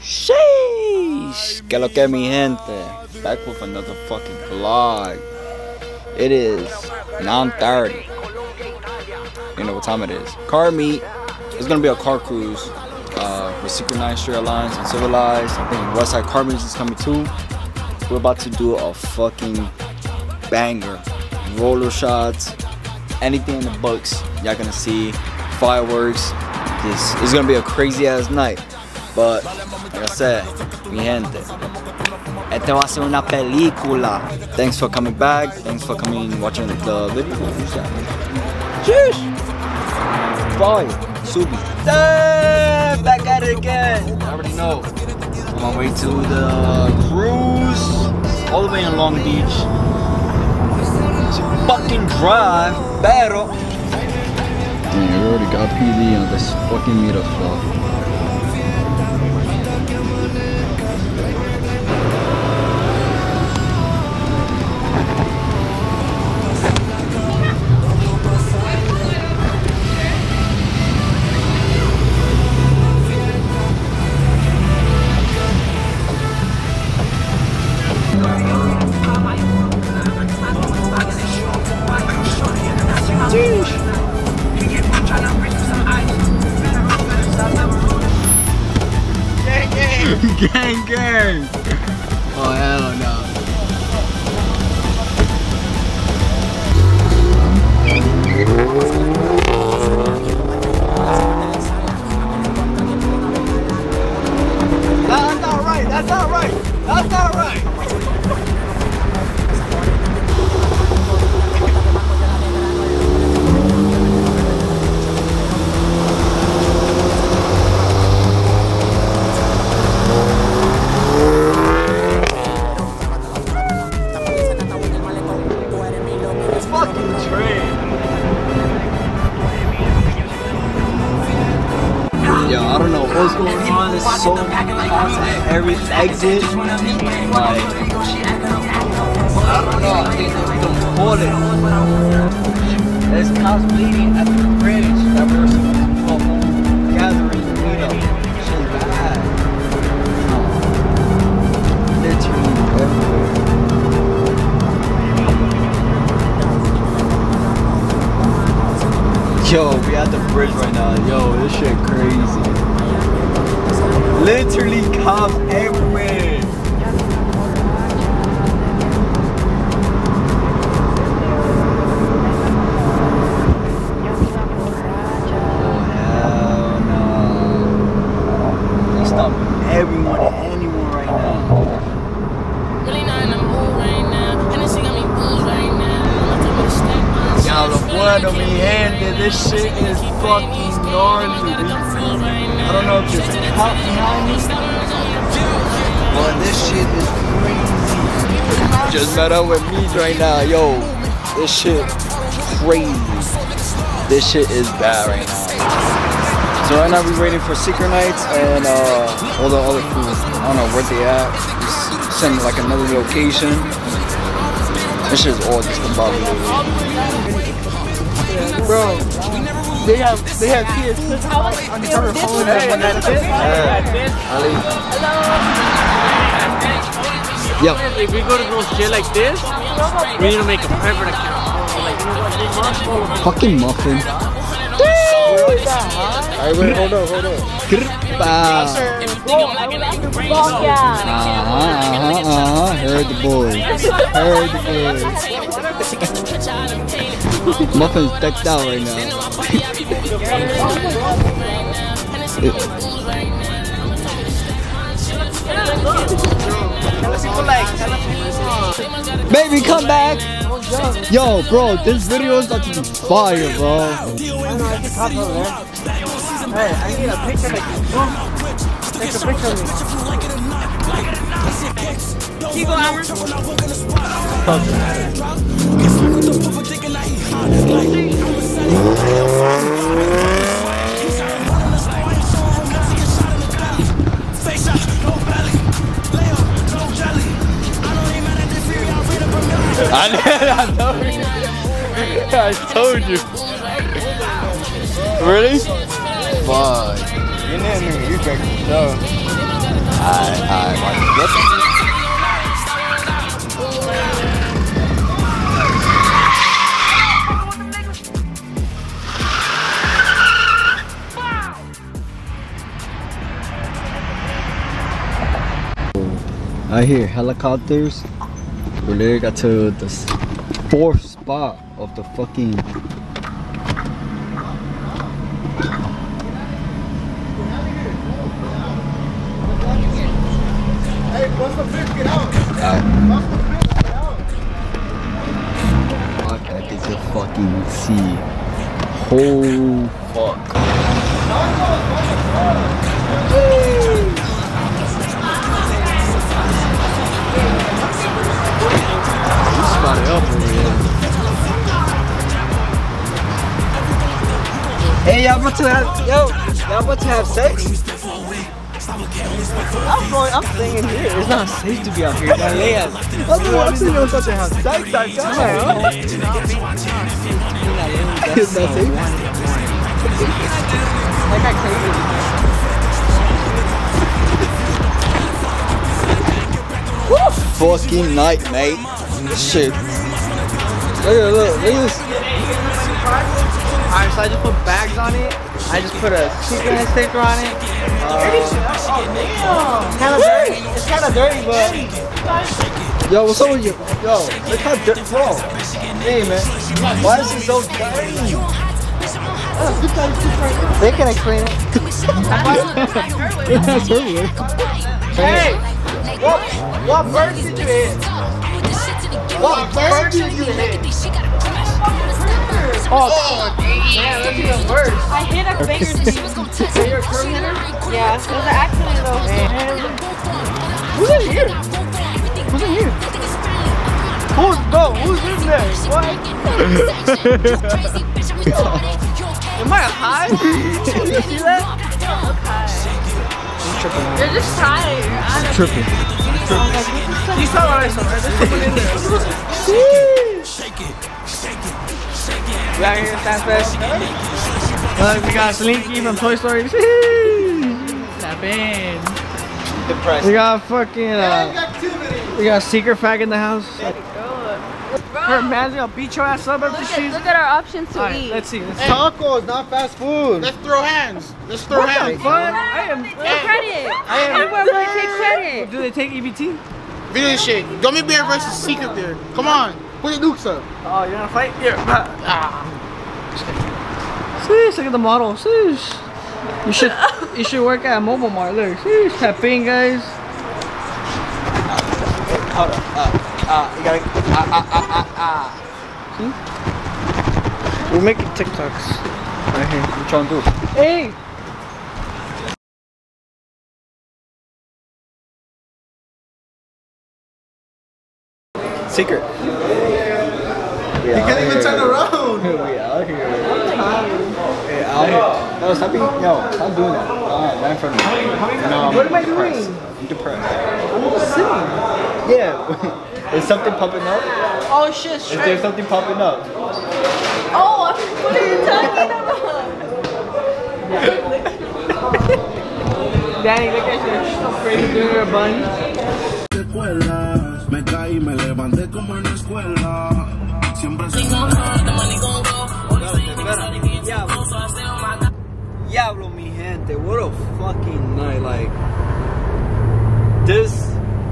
Sheesh. Que lo que mi gente. Back with another fucking vlog. It is 9:30. You know what time it is. Car meet. It's gonna be a car cruise with Secret 9 Straight Alliance and Civilized. I think Westside Car Meet is coming too. We're about to do a fucking banger. Roller shots, anything in the books. Y'all gonna see fireworks. This is gonna be a crazy ass night. But like I said, mi gente, esta va a ser una película. Thanks for coming back. Thanks for coming watching the video. Cheers. Fire. Subi. Back at it again. I already know. On my way to the cruise, all the way in Long Beach. It's a fucking drive, pero. Damn, we already got PD on this fucking meetup spot. Gang, gang! Oh, hell no. That's not right! That's not right! That's not right! Yo, I don't know what's going on. There's so many cops at every exit. Like, I don't know. I think we don't call it. There's cops waiting at the bridge that we're supposed to do a whole gathering meetup. Shit's bad. Literally everywhere. Yo, we at the bridge right now. Yo, this shit crazy. Literally cops everywhere. Oh hell no. They stopping everyone and anyone right now. Bueno, mi gente, this shit is fucking gnarly. I don't know if there's a cop behind me, but this shit is crazy. Just met up with me right now, yo. This shit crazy. This shit is bad right now. So right now we're waiting for Secret Nights and all the other crew. I don't know where they at. Just send like another location. This shit is all discombobulated. Bro, they have kids on the other phone. Yep. If we go to go shit like this, we need to make a private account. Fucking muffin. Alright, wait, hold on. Heard the boys. Muffin's decked out right now. Baby, come back! Yo, bro, this video is about to be fire, bro. Hey, I need a picture like this. Take a picture of me. Keep going, Amber. I told you. Really? Fuck. You drank the show. I hear helicopters. We literally got to the 4th spot of the fucking. Hey, bust the fish, get out. Bust the fish, get out. Fuck, I can still fucking see. Oh fuck. Spotted up over here. Hey, y'all about to have y'all about to have sex? I'm staying here. It's not safe to be out here. I'm saying you're supposed to have sex. It's not safe. Like I crazy. What a fucking night, mate. Shit. Look at this. Alright, so I just put bags on it. I just put a chicken sticker on it. Kinda dirty. It's kinda dirty, but yo, what's up with you? Yo, look how dirty. Bro. Hey, man. Why is it so dirty? they can explain it. That's her word. Hey, what bird did you hit? What bird did you hit? Oh, man, that's even worse. I hit a bigger than you. So you're a curve hitter? Yeah, it was an accident though. Who's in here? Who's in here? Who's in there? What? Am I high? You see that? You're just tired. Tripping. You saw what I saw, right? There's someone in there. We out here at Stanfest. We got Slinky from Toy Story. Tap in. Depressed. We got fucking we got Secret Fag in the house. Her man's gonna beat your ass up after she's. Look at our options to eat. Let's see. Tacos, not fast food. Let's throw hands. Let's throw hands. Fun. I am. Take credit. Everyone will take credit. Do they take EBT? Video shit. Gummy Bear versus Secret Bear. Come on. Put your nukes up. Oh, you're gonna fight? Here. Sheesh, look at the model. Sheesh. You should work at Mobile Mart. Look. Sheesh. Tap in, guys. Hold up. You gotta. See? We're making TikToks. Right here. I'm trying to do it. Hey! Secret. You can't even turn around. We out here. No, stop doing that. Right in front of me. No, What am I doing? I'm depressed. I'm just sitting. Yeah. Is something popping up? Oh shit, Is there something popping up? Oh, what are you talking about? Danny, look at you. So crazy doing her bun. Me caí, me levanté como en la escuela. Siempre Diablo, mi gente. What a fucking night. Like, this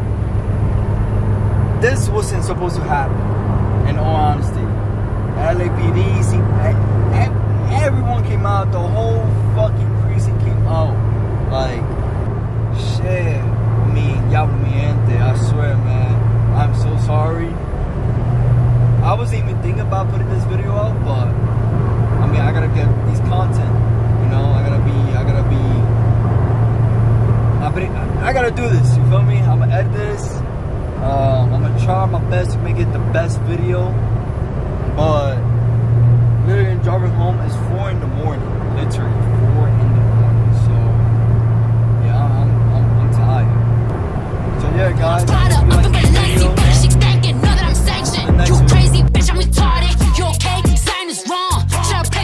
wasn't supposed to happen, in all honesty. LAPD, everyone came out. The whole fucking precinct came out. Like, shit. I mean, diablo, mi gente. I swear, man. I'm so sorry. I wasn't even thinking about putting this video out, but I mean, I gotta get these content. You know, I gotta do this. You feel me? I'm gonna edit this. I'm gonna try my best to make it the best video. But literally driving home is 4 in the morning. Literally 4 in the morning. So yeah, I'm tired. So yeah, guys.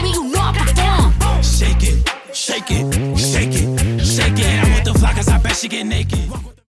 Shake it, shake it, shake it. I'm with the flock 'cause I bet she get get naked.